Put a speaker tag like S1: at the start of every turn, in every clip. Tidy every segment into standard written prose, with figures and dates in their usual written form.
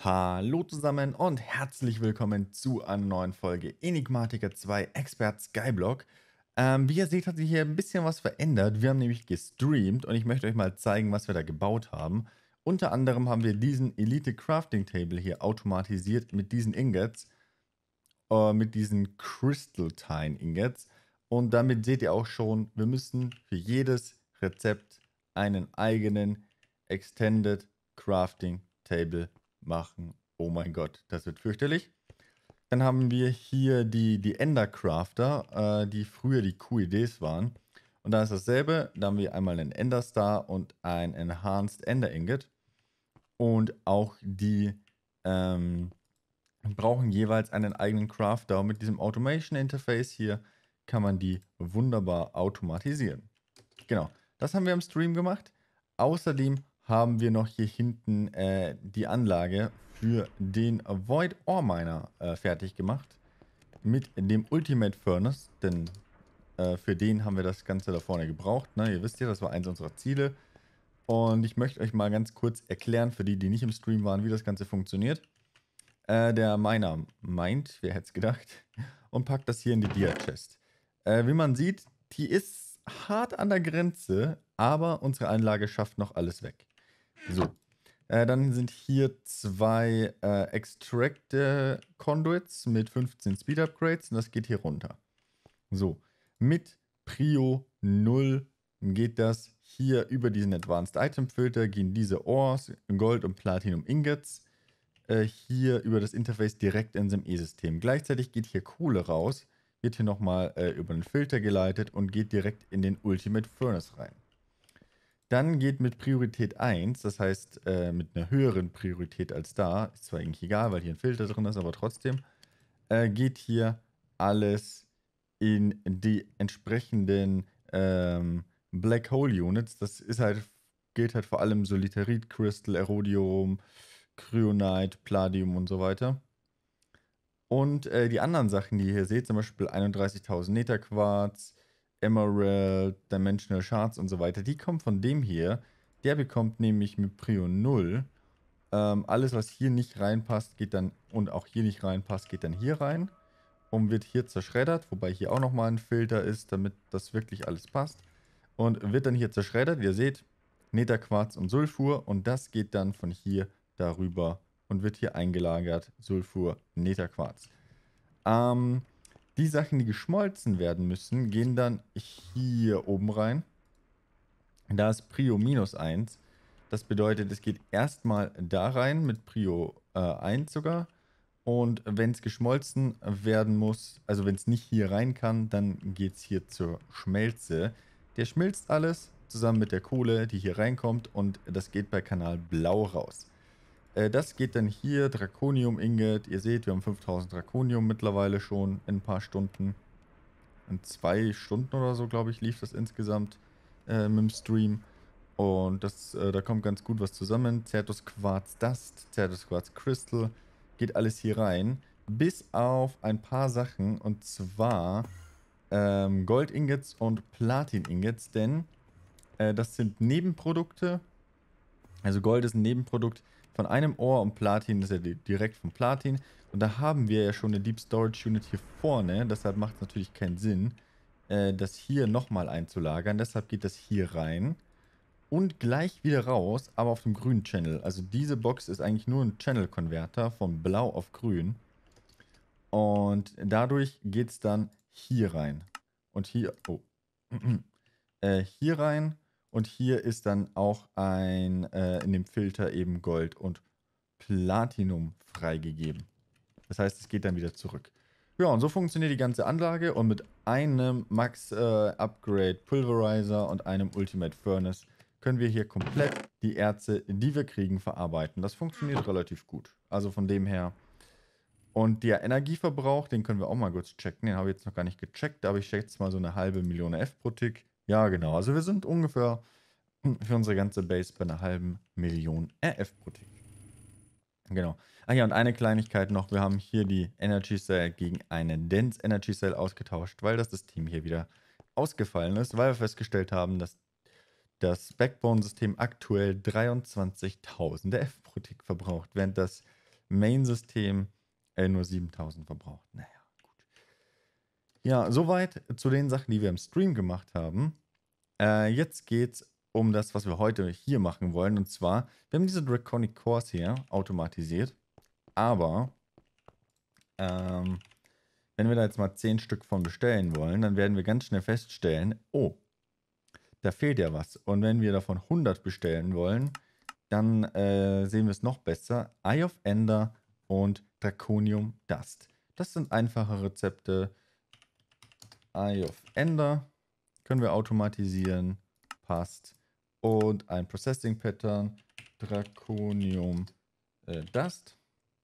S1: Hallo zusammen und herzlich willkommen zu einer neuen Folge Enigmatiker 2 Expert Skyblock. Wie ihr seht, hat sich hier ein bisschen was verändert. Wir haben nämlich gestreamt und ich möchte euch mal zeigen, was wir da gebaut haben. Unter anderem haben wir diesen Elite Crafting Table hier automatisiert mit diesen Ingots, mit diesen Crystalline Ingots. Und damit seht ihr auch schon, wir müssen für jedes Rezept einen eigenen Extended Crafting Table machen. Oh mein Gott, das wird fürchterlich. Dann haben wir hier die Ender Crafter, die früher die QEDs waren. Und da ist dasselbe. Da haben wir einmal einen Ender Star und ein Enhanced Ender Ingot. Und auch die brauchen jeweils einen eigenen Crafter. Und mit diesem Automation Interface hier kann man die wunderbar automatisieren. Genau, das haben wir im Stream gemacht. Außerdem haben wir noch hier hinten die Anlage für den Void Ore Miner fertig gemacht. Mit dem Ultimate Furnace, denn für den haben wir das Ganze da vorne gebraucht. Ne? Ihr wisst ja, das war eins unserer Ziele. Und ich möchte euch mal ganz kurz erklären, für die, die nicht im Stream waren, wie das Ganze funktioniert. Der Miner meint, wer hätte es gedacht, und packt das hier in die Dia-Chest. Wie man sieht, die ist hart an der Grenze, aber unsere Anlage schafft noch alles weg. So, dann sind hier zwei Extract Conduits mit 15 Speed Upgrades und das geht hier runter. So, mit Prio 0 geht das hier über diesen Advanced Item Filter, gehen diese Ores, Gold und Platinum Ingots hier über das Interface direkt ins ME-System. Gleichzeitig geht hier Kohle raus, wird hier nochmal über den Filter geleitet und geht direkt in den Ultimate Furnace rein. Dann geht mit Priorität 1, das heißt mit einer höheren Priorität als da, ist zwar eigentlich egal, weil hier ein Filter drin ist, aber trotzdem, geht hier alles in die entsprechenden Black Hole Units. Das ist halt, gilt halt vor allem Solitarit, Crystal, Erodium, Cryonite, Palladium und so weiter. Und die anderen Sachen, die ihr hier seht, zum Beispiel 31.000 Netherquarz, Emerald, Dimensional Shards und so weiter, die kommen von dem hier. Der bekommt nämlich mit Prio 0. Alles, was hier nicht reinpasst, geht dann, und auch hier nicht reinpasst, geht dann hier rein und wird hier zerschreddert, wobei hier auch nochmal ein Filter ist, damit das wirklich alles passt. Und wird dann hier zerschreddert, ihr seht, Netherquarz und Sulfur, und das geht dann von hier darüber und wird hier eingelagert, Sulfur, Netherquarz. Die Sachen, die geschmolzen werden müssen, gehen dann hier oben rein. Da ist Prio -1. Das bedeutet, es geht erstmal da rein mit Prio 1 sogar. Und wenn es geschmolzen werden muss, also wenn es nicht hier rein kann, dann geht es hier zur Schmelze. Der schmilzt alles zusammen mit der Kohle, die hier reinkommt, und das geht bei Kanal Blau raus. Das geht dann hier, Draconium Ingot. Ihr seht, wir haben 5000 Draconium mittlerweile schon in ein paar Stunden. In 2 Stunden oder so, glaube ich, lief das insgesamt mit dem Stream. Und das, da kommt ganz gut was zusammen. Certus Quarz Dust, Certus Quarz Crystal, geht alles hier rein. Bis auf ein paar Sachen, und zwar Gold Ingots und Platin Ingots, denn das sind Nebenprodukte. Also Gold ist ein Nebenprodukt von einem Ore und Platin ist ja direkt vom Platin. Und da haben wir ja schon eine Deep Storage Unit hier vorne. Deshalb macht es natürlich keinen Sinn, das hier nochmal einzulagern. Deshalb geht das hier rein und gleich wieder raus, aber auf dem grünen Channel. Also diese Box ist eigentlich nur ein Channel-Konverter von blau auf grün. Und dadurch geht es dann hier rein. Und hier, oh, hier rein. Und hier ist dann auch in dem Filter eben Gold und Platinum freigegeben. Das heißt, es geht dann wieder zurück. Ja, und so funktioniert die ganze Anlage. Und mit einem Max Upgrade Pulverizer und einem Ultimate Furnace können wir hier komplett die Erze, die wir kriegen, verarbeiten. Das funktioniert relativ gut. Also von dem her. Und der Energieverbrauch, den können wir auch mal kurz checken. Den habe ich jetzt noch gar nicht gecheckt, aber ich schätze mal so eine halbe Million F pro Tick. Ja, genau. Also wir sind ungefähr für unsere ganze Base bei einer halben Million RF pro Tick. Genau. Ach ja, und eine Kleinigkeit noch. Wir haben hier die Energy Cell gegen eine Dense Energy Cell ausgetauscht, weil das System hier wieder ausgefallen ist, weil wir festgestellt haben, dass das Backbone-System aktuell 23.000 F pro Tick verbraucht, während das Main-System nur 7000 verbraucht. Naja, gut. Ja, soweit zu den Sachen, die wir im Stream gemacht haben. Jetzt geht's um das, was wir heute hier machen wollen. Und zwar, wir haben diese Draconic Cores hier automatisiert. Aber, wenn wir da jetzt mal 10 Stück von bestellen wollen, dann werden wir ganz schnell feststellen, oh, da fehlt ja was. Und wenn wir davon 100 bestellen wollen, dann sehen wir es noch besser. Eye of Ender und Draconium Dust. Das sind einfache Rezepte. Eye of Ender können wir automatisieren. Passt. Und ein Processing Pattern. Draconium Dust.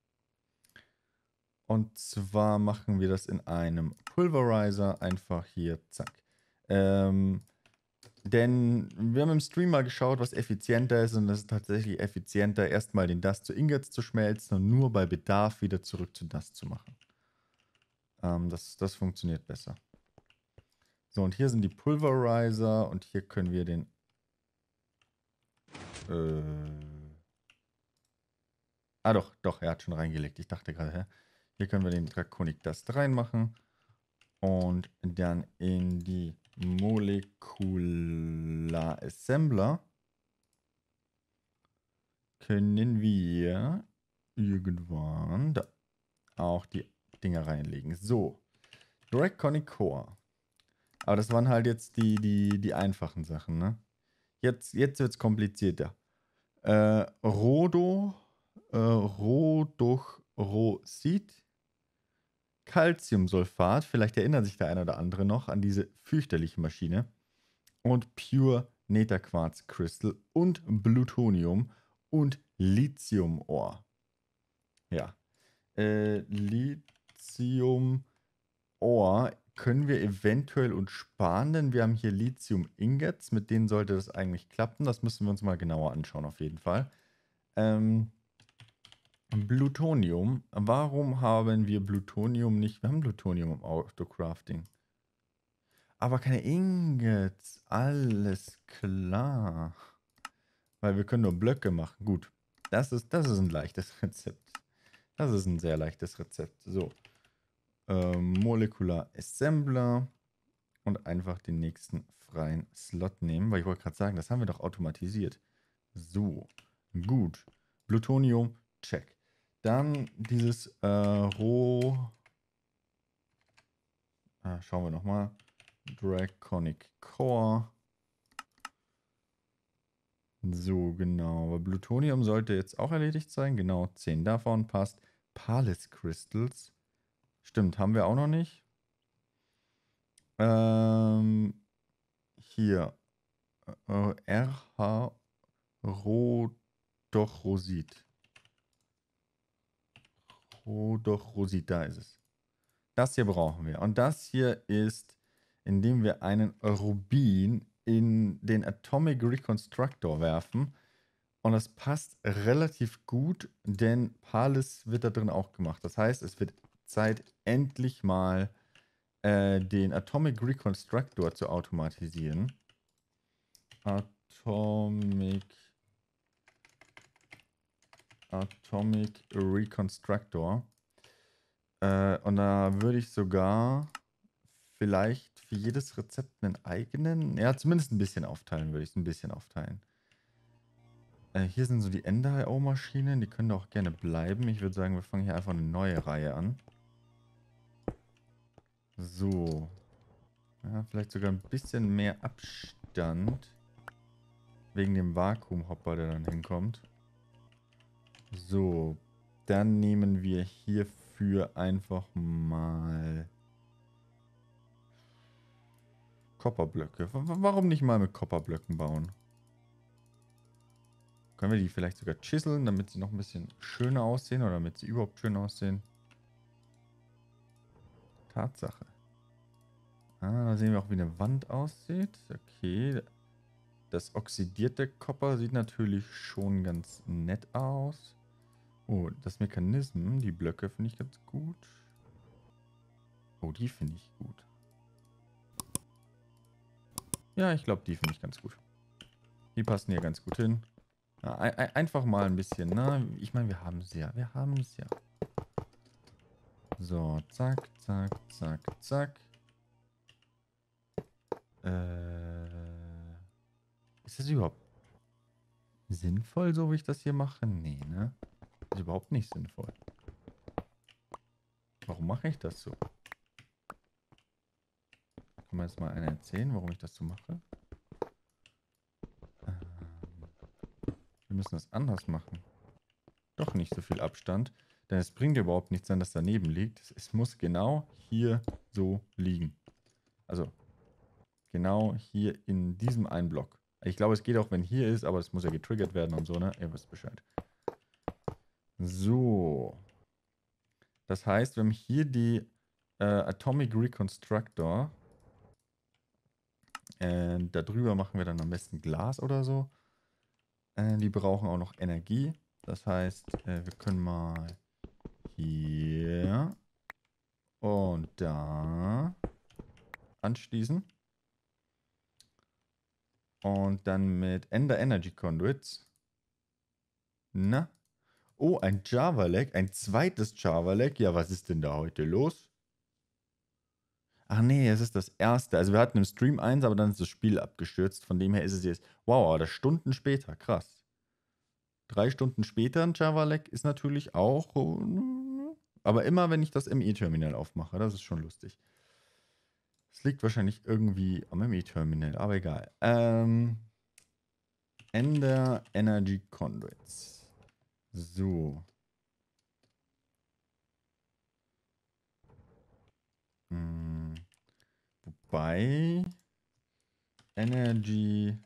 S1: Und zwar machen wir das in einem Pulverizer. Einfach hier, zack. Denn wir haben im Stream mal geschaut, was effizienter ist. Und das ist tatsächlich effizienter, erstmal den Dust zu Ingots zu schmelzen und nur bei Bedarf wieder zurück zu Dust zu machen. Das funktioniert besser. So, und hier sind die Pulverizer. Und hier können wir den... doch, er hat schon reingelegt. Ich dachte gerade, hä? Hier können wir den Draconic Dust reinmachen. Und dann in die Molecular Assembler können wir irgendwann da auch die Dinger reinlegen. So, Draconic Core. Aber das waren halt jetzt die einfachen Sachen, ne? Jetzt wird es komplizierter. Rhodochrosid, Calciumsulfat, vielleicht erinnert sich der eine oder andere noch an diese fürchterliche Maschine. Und Pure Netherquarz Crystal und Plutonium und Lithium-Ore. Ja. Lithium-Ore können wir eventuell uns sparen, denn wir haben hier Lithium-Ingots, mit denen sollte das eigentlich klappen. Das müssen wir uns mal genauer anschauen, auf jeden Fall. Plutonium. Warum haben wir Plutonium nicht? Wir haben Plutonium im Autocrafting. Aber keine Ingots. Alles klar. Weil wir können nur Blöcke machen. Gut. Das ist ein leichtes Rezept. Das ist ein sehr leichtes Rezept. So. Molecular Assembler. Und einfach den nächsten freien Slot nehmen. Weil ich wollte gerade sagen, das haben wir doch automatisiert. So. Gut. Plutonium. Check. Dann dieses schauen wir nochmal. Draconic Core. So, genau. Aber Plutonium sollte jetzt auch erledigt sein. Genau, 10 davon passt. Palace Crystals. Stimmt, haben wir auch noch nicht. Hier. RH Rhodochrosid. Rhodochrosid, da ist es. Das hier brauchen wir. Und das hier ist, indem wir einen Rubin in den Atomic Reconstructor werfen. Und das passt relativ gut, denn Palace wird da drin auch gemacht. Das heißt, es wird Zeit, endlich mal den Atomic Reconstructor zu automatisieren. Atomic Reconstructor. Und da würde ich sogar vielleicht für jedes Rezept einen eigenen, ja, zumindest ein bisschen aufteilen, würde ich es ein bisschen aufteilen. Hier sind so die Ender-IO-Maschinen, die können da auch gerne bleiben. Ich würde sagen, wir fangen hier einfach eine neue Reihe an. So. Ja, vielleicht sogar ein bisschen mehr Abstand. Wegen dem Vakuumhopper, der dann hinkommt. So. Dann nehmen wir hierfür einfach mal Copperblöcke. Warum nicht mal mit Copperblöcken bauen? Können wir die vielleicht sogar chiseln, damit sie noch ein bisschen schöner aussehen oder damit sie überhaupt schön aussehen? Tatsache. Da sehen wir auch, wie eine Wand aussieht. Okay. Das oxidierte Copper sieht natürlich schon ganz nett aus. Oh, das Mechanismus, die Blöcke finde ich ganz gut. Oh, die finde ich gut. Ja, ich glaube, die finde ich ganz gut. Die passen hier ganz gut hin. Einfach mal ein bisschen, ne? Ich meine, wir haben es ja. Wir haben es ja. So, zack, zack, zack, zack. Ist das überhaupt sinnvoll, so wie ich das hier mache? Nee, ne? Ist überhaupt nicht sinnvoll. Warum mache ich das so? Kann mir jetzt mal einer erzählen, warum ich das so mache? Wir müssen das anders machen. Doch nicht so viel Abstand. Denn es bringt überhaupt nichts, wenn das daneben liegt. Es muss genau hier so liegen. Also genau hier in diesem einen Block. Ich glaube, es geht auch, wenn hier ist, aber es muss ja getriggert werden und so, ne? Ihr wisst Bescheid. So. Das heißt, wir haben hier die Atomic Reconstructor. Da drüber machen wir dann am besten Glas oder so. Die brauchen auch noch Energie. Das heißt, wir können mal hier und da anschließen. Und dann mit Ender Energy Conduits. Na? Oh, ein Java-Lag. Ein zweites Java-Lag. Ja, was ist denn da heute los? Ach nee, es ist das erste. Also wir hatten im Stream 1, aber dann ist das Spiel abgestürzt. Von dem her ist es jetzt... Wow, aber das Stunden später. Krass. 3 Stunden später ein Java-Lag ist natürlich auch... Aber immer, wenn ich das ME-Terminal aufmache. Das ist schon lustig. Es liegt wahrscheinlich irgendwie am ME-Terminal, aber egal. Ender Energy Conduits. So. Wobei Energy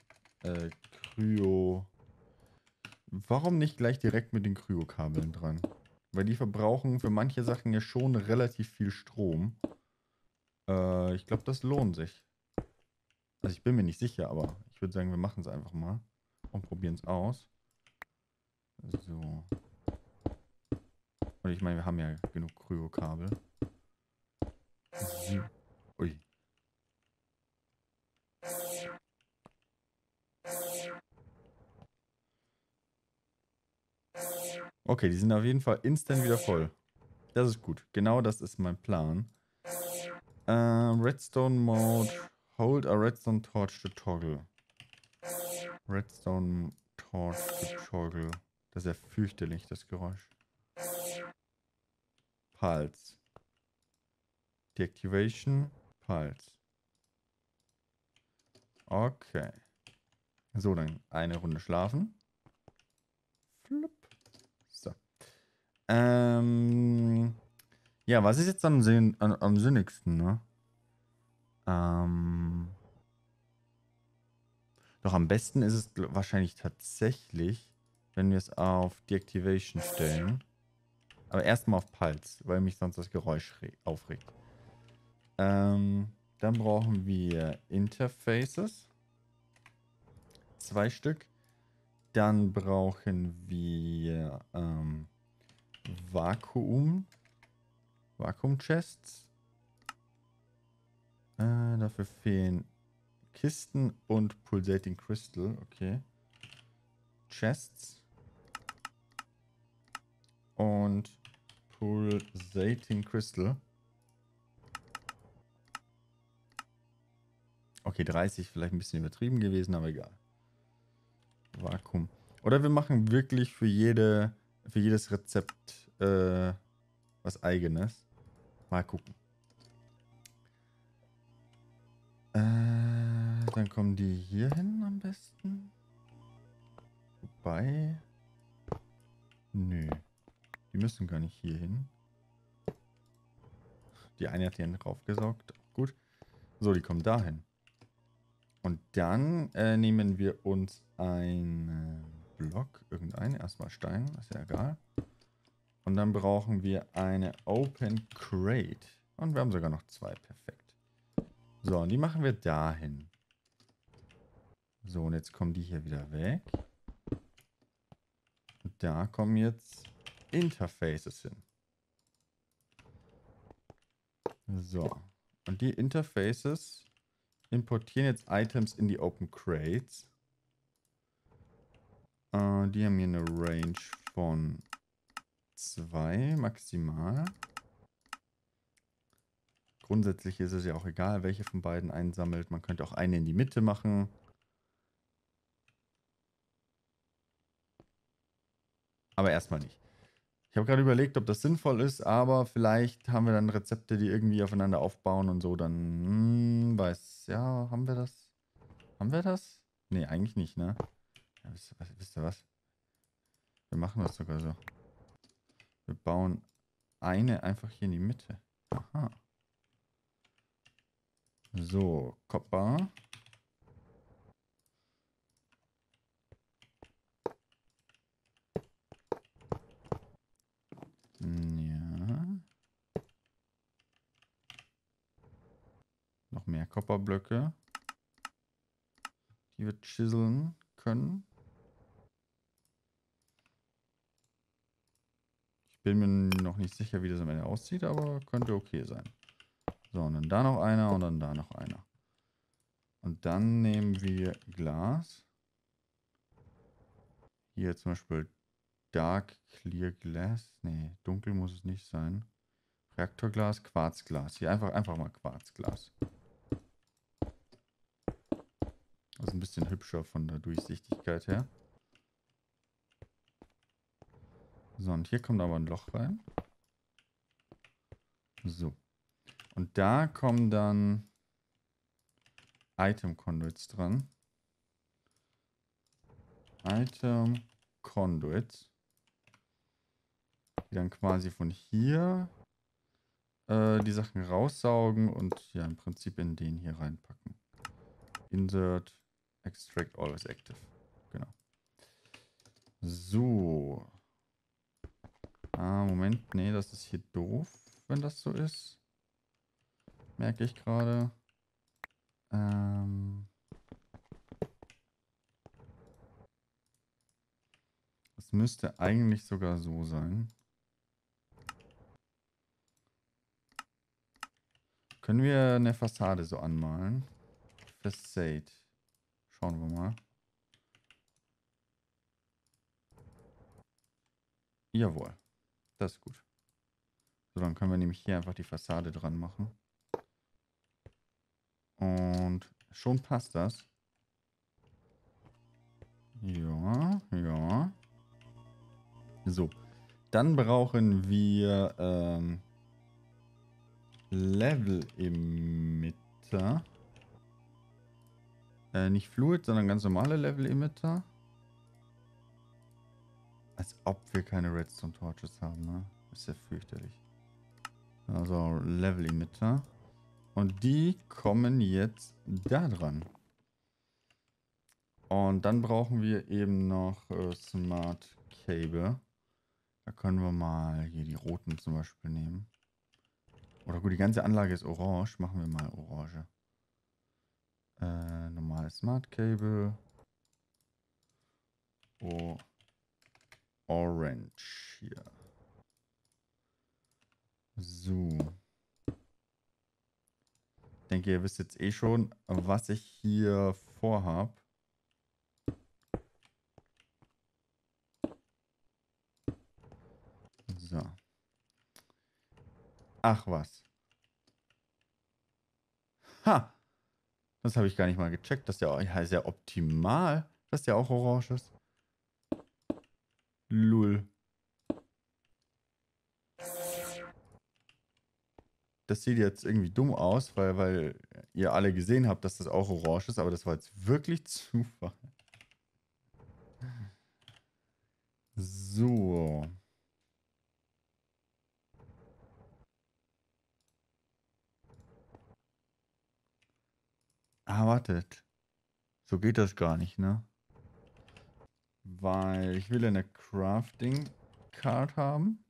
S1: Kryo. Warum nicht gleich direkt mit den Kryokabeln dran? Weil die verbrauchen für manche Sachen ja schon relativ viel Strom. Ich glaube, das lohnt sich. Also ich bin mir nicht sicher, aber ich würde sagen, wir machen es einfach mal. Und probieren es aus. So. Und ich meine, wir haben ja genug Kryokabel. So. Ui. Okay, die sind auf jeden Fall instant wieder voll. Das ist gut. Genau das ist mein Plan. Redstone Mode. Hold a Redstone Torch to toggle. Redstone Torch to toggle. Das ist ja fürchterlich, das Geräusch. Pulse. Deactivation. Pulse. Okay. So, dann eine Runde schlafen. Flup. So. Ja, was ist jetzt am sinnigsten, ne? Doch am besten ist es wahrscheinlich tatsächlich, wenn wir es auf Deactivation stellen. Aber erstmal auf Pulse, weil mich sonst das Geräusch aufregt. Dann brauchen wir Interfaces. 2 Stück. Dann brauchen wir Vakuum-Chests. Dafür fehlen Kisten und Pulsating Crystal. Okay. Chests. Und Pulsating Crystal. Okay, 30 vielleicht ein bisschen übertrieben gewesen, aber egal. Vakuum. Oder wir machen wirklich für jedes Rezept was Eigenes. Mal gucken. Dann kommen die hier hin am besten. Wobei... Nö. Die müssen gar nicht hier hin. Die eine hat hier raufgesaugt. Gut. So, die kommen dahin. Und dann nehmen wir uns einen Block, irgendeinen, erstmal Stein, ist ja egal. Und dann brauchen wir eine Open Crate. Und wir haben sogar noch 2, perfekt. So, und die machen wir dahin. So, und jetzt kommen die hier wieder weg. Und da kommen jetzt Interfaces hin. So, und die Interfaces importieren jetzt Items in die Open Crates. Die haben hier eine Range von 2 maximal. Grundsätzlich ist es ja auch egal, welche von beiden einsammelt. Man könnte auch eine in die Mitte machen. Aber erstmal nicht. Ich habe gerade überlegt, ob das sinnvoll ist, aber vielleicht haben wir dann Rezepte, die irgendwie aufeinander aufbauen und so. Dann ja, haben wir das? Haben wir das? Nee, eigentlich nicht, ne? Ja, wisst ihr was? Wir machen das sogar so. Wir bauen eine einfach hier in die Mitte. Aha. So, Copper. Ja. Noch mehr Copperblöcke, die wir chiseln können. Ich bin mir noch nicht sicher, wie das am Ende aussieht, aber könnte okay sein. So, und dann da noch einer und dann da noch einer. Und dann nehmen wir Glas. Hier zum Beispiel Dark Clear Glass. Nee, dunkel muss es nicht sein. Reaktorglas, Quarzglas. Hier einfach mal Quarzglas. Das ist ein bisschen hübscher von der Durchsichtigkeit her. So, und hier kommt aber ein Loch rein. So. Und da kommen dann Item Conduits dran. Item Conduits. Die dann quasi von hier die Sachen raussaugen und ja im Prinzip in den hier reinpacken. Insert Extract Always Active. Genau. So. Moment. Nee, das ist hier doof, wenn das so ist. Merke ich gerade. Das müsste eigentlich sogar so sein. Können wir eine Fassade so anmalen? Facade. Schauen wir mal. Jawohl. Das ist gut. So, dann können wir nämlich hier einfach die Fassade dran machen. Und schon passt das. Ja, ja. So. Dann brauchen wir Level Emitter. Nicht Fluid, sondern ganz normale Level Emitter. Als ob wir keine Redstone Torches haben, ne? Ist ja fürchterlich. Also Level Emitter. Und die kommen jetzt da dran. Und dann brauchen wir eben noch Smart Cable. Da können wir mal hier die roten zum Beispiel nehmen. Oder gut, die ganze Anlage ist orange. Machen wir mal orange. Normales Smart Cable. Oh, orange hier. So. Ich denke, ihr wisst jetzt eh schon, was ich hier vorhab. So. Ach was. Ha! Das habe ich gar nicht mal gecheckt, dass der ist ja optimal, dass der auch orange ist. Lul. Das sieht jetzt irgendwie dumm aus, weil ihr alle gesehen habt, dass das auch orange ist, aber das war jetzt wirklich Zufall. So. Wartet. So geht das gar nicht, ne? Weil ich will eine Crafting Card haben.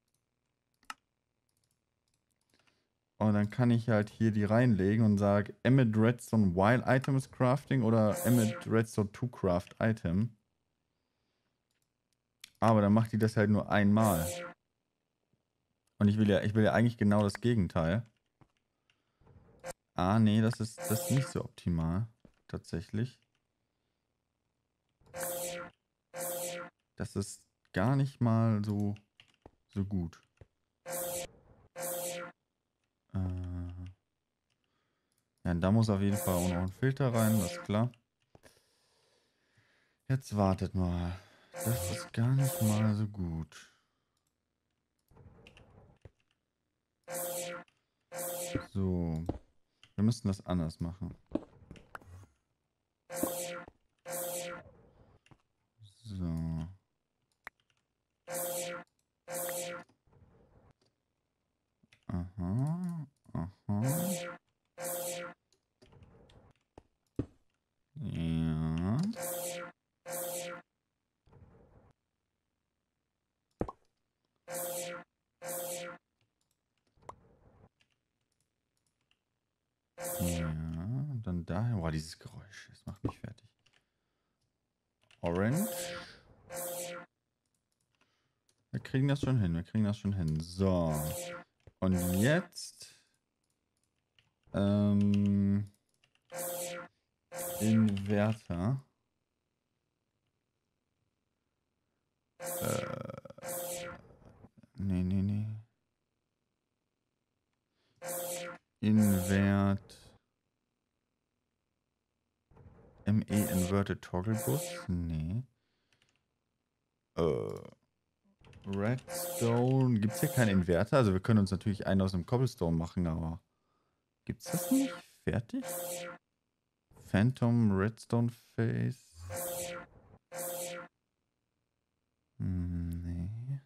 S1: Und dann kann ich halt hier die reinlegen und sage Emmet Redstone While Items Crafting oder Emmet Redstone to Craft Item. Aber dann macht die das halt nur einmal. Und ich will ja eigentlich genau das Gegenteil. Nee, das ist nicht so optimal. Tatsächlich. Das ist gar nicht mal so gut. Ja, da muss auf jeden Fall auch noch ein Filter rein, das ist klar. Jetzt wartet mal. Das ist gar nicht mal so gut. So. Wir müssen das anders machen. So. Aha. Aha. Ja. Ja, und dann daher. Boah, dieses Geräusch, das macht mich fertig. Orange. Wir kriegen das schon hin, wir kriegen das schon hin. So. Und jetzt. Inverter. Nee. Invert. ME Inverted Toggle Bus? Nee. Redstone. Gibt es hier keinen Inverter? Also wir können uns natürlich einen aus einem Cobblestone machen, aber gibt es das nicht? Fertig? Phantom Redstone Face. Nee.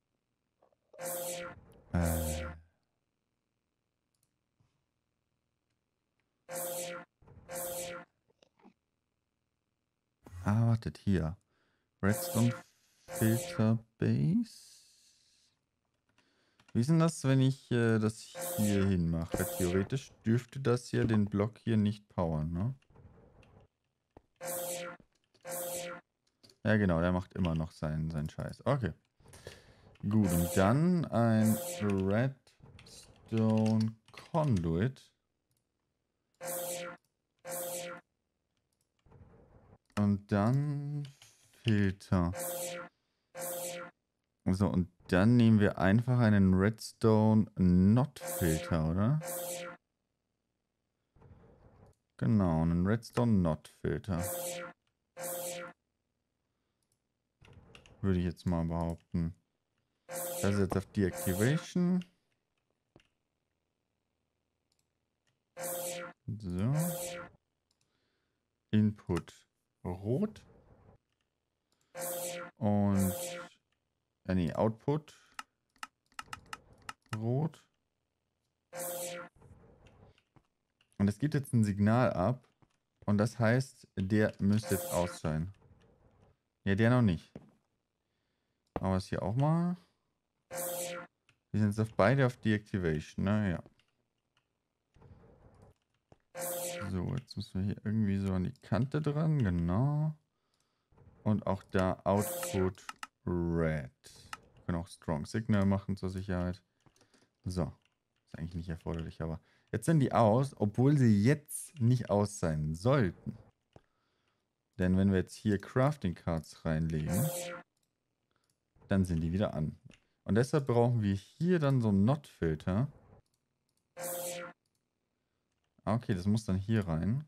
S1: Wartet hier. Redstone Filter Base. Wie ist denn das, wenn ich das hier hin mache? Theoretisch dürfte das hier den Block hier nicht powern, ne? Ja, genau, der macht immer noch seinen Scheiß. Okay. Gut, und dann ein Redstone Conduit. Und dann Filter. So, und dann nehmen wir einfach einen Redstone Not Filter, oder? Genau, einen Redstone Not Filter. Würde ich jetzt mal behaupten. Das ist jetzt auf Deactivation. So. Input rot. Und nee, Output rot. Und es gibt jetzt ein Signal ab. Und das heißt, der müsste jetzt aus sein. Ja, der noch nicht. Aber es hier auch mal. Wir sind jetzt auf beide auf Deactivation, ne? Ja. So, jetzt müssen wir hier irgendwie so an die Kante dran, genau. Und auch da Output Red. Wir können auch Strong Signal machen zur Sicherheit. So. Ist eigentlich nicht erforderlich, aber jetzt sind die aus, obwohl sie jetzt nicht aus sein sollten. Denn wenn wir jetzt hier Crafting Cards reinlegen, dann sind die wieder an. Und deshalb brauchen wir hier dann so einen Not-Filter. Okay, das muss dann hier rein.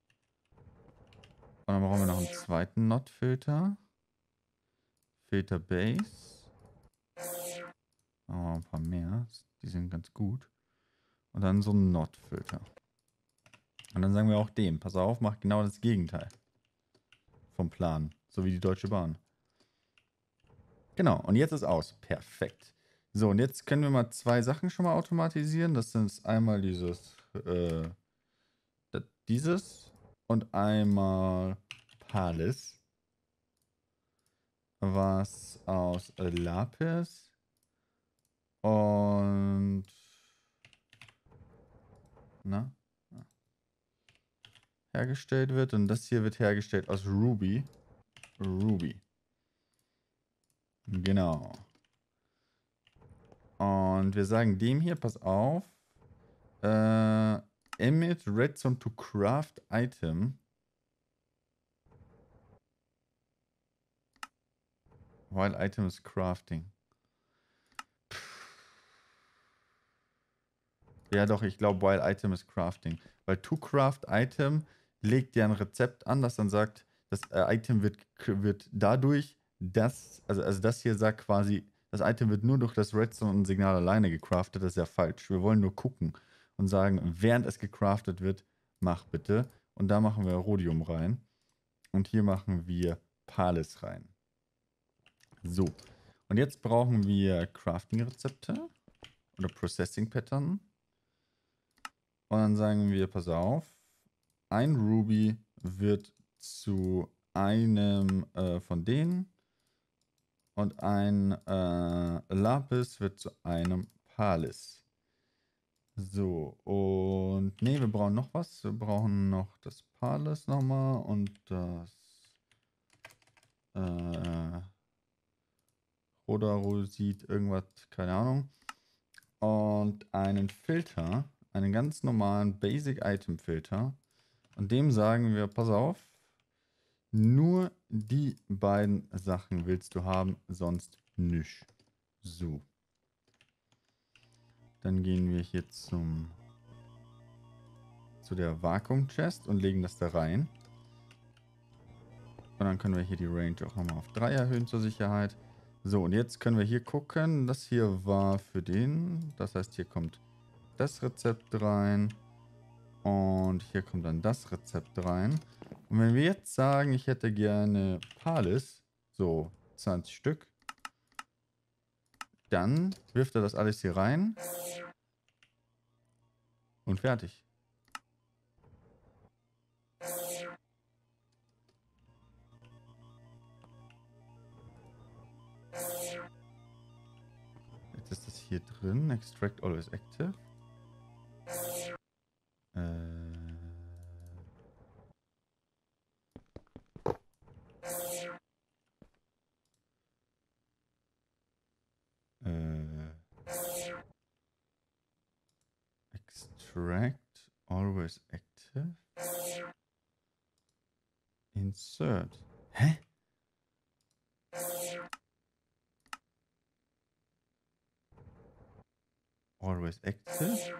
S1: Und dann brauchen wir noch einen zweiten Not-Filter. Filter Base. Oh, ein paar mehr. Die sind ganz gut. Und dann so ein Not-Filter. Und dann sagen wir auch dem, pass auf, mach genau das Gegenteil vom Plan. So wie die Deutsche Bahn. Genau, und jetzt ist aus. Perfekt. So, und jetzt können wir mal zwei Sachen schon mal automatisieren. Das sind einmal dieses und einmal Palace. Was aus Lapis und hergestellt wird. Und das hier wird hergestellt aus Ruby. Genau. Und wir sagen dem hier, pass auf. Emit Redstone to Craft Item. While item is crafting. Ja doch, ich glaube, while item is crafting. Weil to craft item legt ja ein Rezept an, das dann sagt, das Item wird dadurch, also das hier sagt quasi, das Item wird nur durch das Redstone-Signal alleine gecraftet. Das ist ja falsch. Wir wollen nur gucken und sagen, während es gecraftet wird, mach bitte. Und da machen wir Rhodium rein. Und hier machen wir Pales rein. So. Und jetzt brauchen wir Crafting-Rezepte oder Processing-Pattern. Und dann sagen wir, pass auf, ein Ruby wird zu einem von denen und ein Lapis wird zu einem Pales. So, und ne, wir brauchen noch was. Wir brauchen noch das Pales nochmal und das Rhodarosit, irgendwas, keine Ahnung. Und einen Filter, einen ganz normalen Basic Item Filter. Und dem sagen wir, pass auf, nur die beiden Sachen willst du haben, sonst nicht. So. Dann gehen wir hier zu der Vakuum Chest und legen das da rein. Und dann können wir hier die Range auch nochmal auf 3 erhöhen zur Sicherheit. So, und jetzt können wir hier gucken. Das hier war für den. Das heißt, hier kommt das Rezept rein. Und hier kommt dann das Rezept rein. Und wenn wir jetzt sagen, ich hätte gerne Pales, so 20 Stück, dann wirft er das alles hier rein. Und fertig. Jetzt ist das hier drin. Extract always active. Extract always active. Insert. Hä? Always active?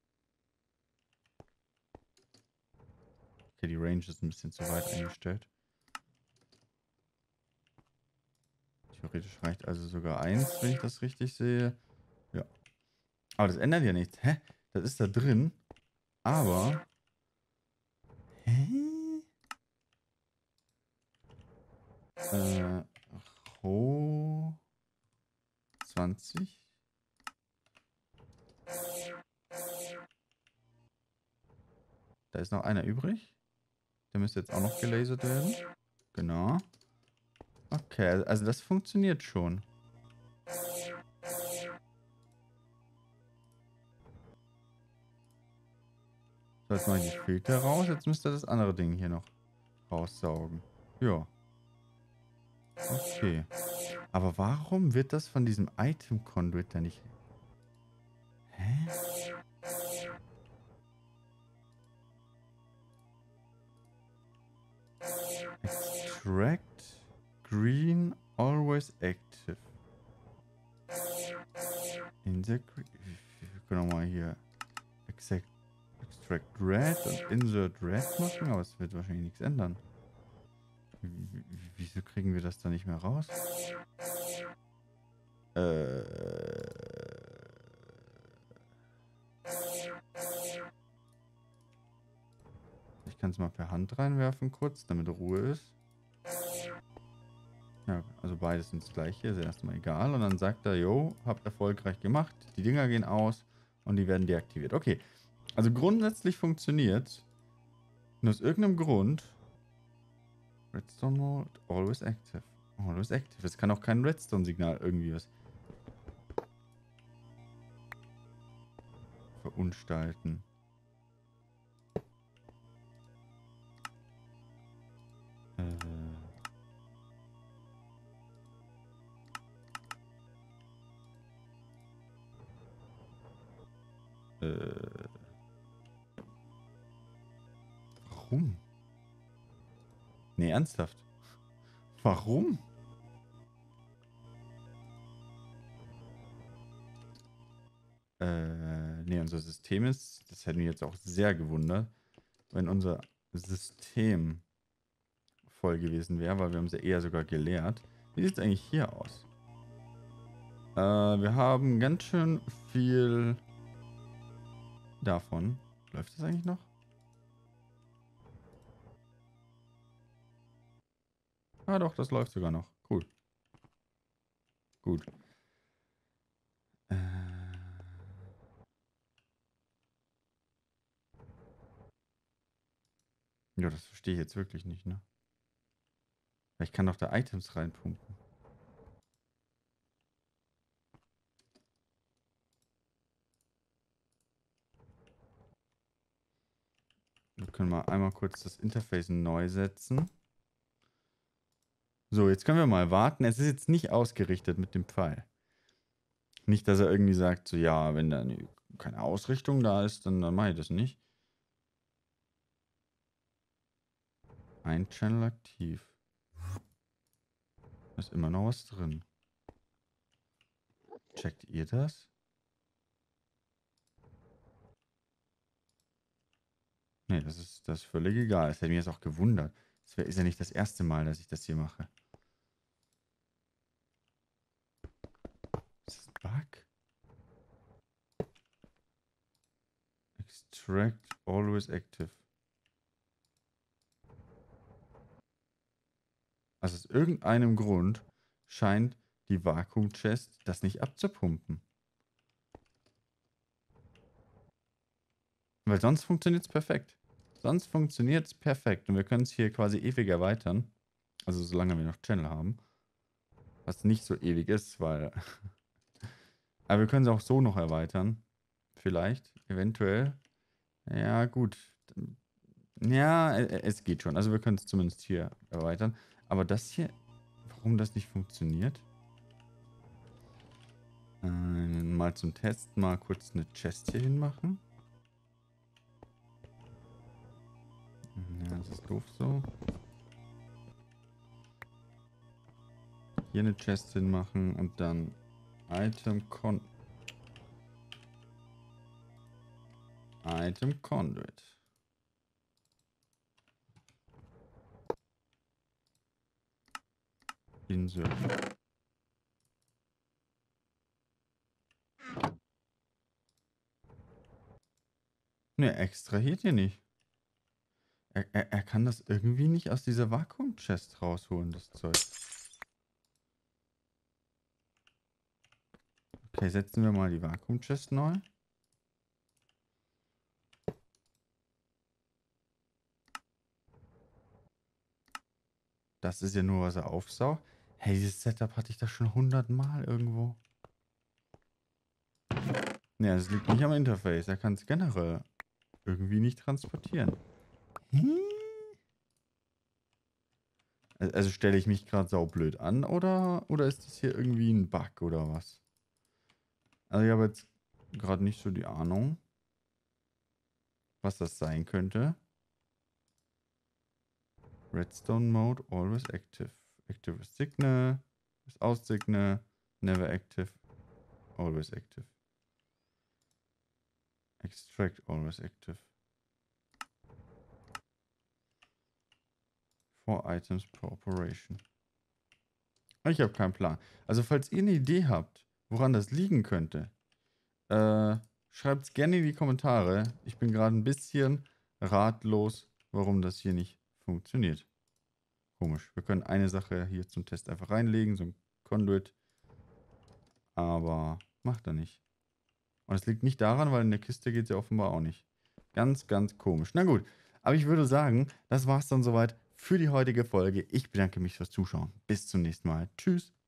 S1: Okay, die Range ist ein bisschen zu weit eingestellt. Theoretisch reicht also sogar 1, wenn ich das richtig sehe. Ja. Aber das ändert ja nichts. Hä? Das ist da drin. Aber... Hä? Ro 20. Da ist noch einer übrig. Der müsste jetzt auch noch gelasert werden. Genau. Okay, also das funktioniert schon. So, jetzt mache ich die Filter raus. Jetzt müsste das andere Ding hier noch raussaugen. Ja. Okay. Aber warum wird das von diesem Item Conduit da nicht... Hä? Extract green always active. Wir können auch mal hier Extract red und insert red machen, aber es wird wahrscheinlich nichts ändern. Wieso kriegen wir das da nicht mehr raus? Ich kann es mal per Hand reinwerfen kurz, damit Ruhe ist. Ja, also beides sind das gleiche, ist erstmal egal. Und dann sagt er, jo, habt erfolgreich gemacht. Die Dinger gehen aus und die werden deaktiviert. Okay, also grundsätzlich funktioniert. Nur aus irgendeinem Grund. Redstone Mode, always active. Always active. Es kann auch kein Redstone-Signal irgendwie was verunstalten. Warum? Nee, ernsthaft. Warum? unser System ist. Das hätte mich jetzt auch sehr gewundert, wenn unser System voll gewesen wäre, weil wir haben es ja eher sogar geleert. Wie sieht es eigentlich hier aus? Wir haben ganz schön viel davon. Läuft das eigentlich noch? Ah doch, das läuft sogar noch. Cool. Gut. Ja, das verstehe ich jetzt wirklich nicht, ne? Weil ich kann doch da Items reinpumpen. Wir können mal einmal kurz das Interface neu setzen. So, jetzt können wir mal warten. Es ist jetzt nicht ausgerichtet mit dem Pfeil. Nicht, dass er irgendwie sagt, so ja, wenn da keine Ausrichtung da ist, dann mache ich das nicht. Ein Channel aktiv. Da ist immer noch was drin. Checkt ihr das? Nee, das ist völlig egal. Das hätte mich jetzt auch gewundert. Ist ja nicht das erste Mal, dass ich das hier mache. Ist das ein Bug? Extract always active. Also aus irgendeinem Grund scheint die Vakuum-Chest das nicht abzupumpen. Weil sonst funktioniert es perfekt. Sonst funktioniert es perfekt. Und wir können es hier quasi ewig erweitern. Also solange wir noch Channel haben. Was nicht so ewig ist, weil... Aber wir können es auch so noch erweitern. Vielleicht, eventuell. Ja, gut. Ja, es geht schon. Also wir können es zumindest hier erweitern. Aber das hier, warum das nicht funktioniert? Mal zum Testen mal kurz eine Chest hier hinmachen. Ja, das ist doof so. Hier eine Chest hinmachen und dann Item Conduit. Insert. Ne, extrahiert hier nicht. Er kann das irgendwie nicht aus dieser Vakuum-Chest rausholen, das Zeug. Okay, setzen wir mal die Vakuum-Chest neu. Das ist ja nur, was er aufsaugt. Hey, dieses Setup hatte ich da schon 100 Mal irgendwo. Ja, das liegt nicht am Interface. Er kann es generell irgendwie nicht transportieren. Also stelle ich mich gerade saublöd an oder ist das hier irgendwie ein Bug oder was? Also ich habe jetzt gerade nicht so die Ahnung, was das sein könnte. Redstone Mode, always active. Active with Signal, without Signal, never active, always active. Extract, always active. 4 Items per Operation. Ich habe keinen Plan. Also falls ihr eine Idee habt, woran das liegen könnte, schreibt es gerne in die Kommentare. Ich bin gerade ein bisschen ratlos, warum das hier nicht funktioniert. Komisch. Wir können eine Sache hier zum Test einfach reinlegen, so ein Conduit. Aber macht er nicht. Und es liegt nicht daran, weil in der Kiste geht es ja offenbar auch nicht. Ganz, ganz komisch. Na gut, aber ich würde sagen, das war es dann soweit für die heutige Folge. Ich bedanke mich fürs Zuschauen. Bis zum nächsten Mal. Tschüss.